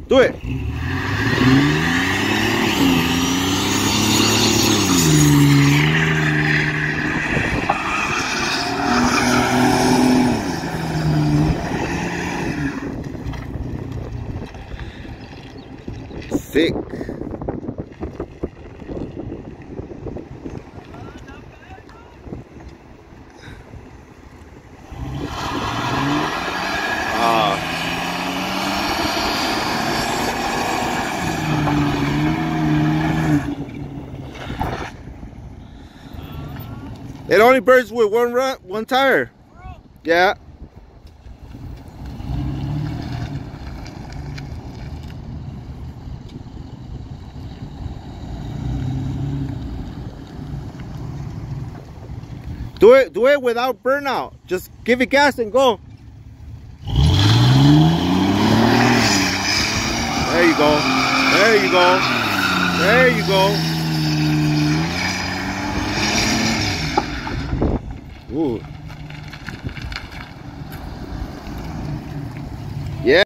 Do it. Thick. It only burns with one tire. Yeah. Do it without burnout. Just give it gas and go. There you go. There you go. There you go. Ooh.